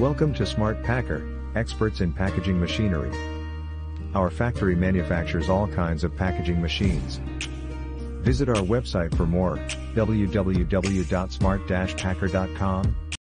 Welcome to Smart Packer, experts in packaging machinery. Our factory manufactures all kinds of packaging machines. Visit our website for more, www.smart-packer.com.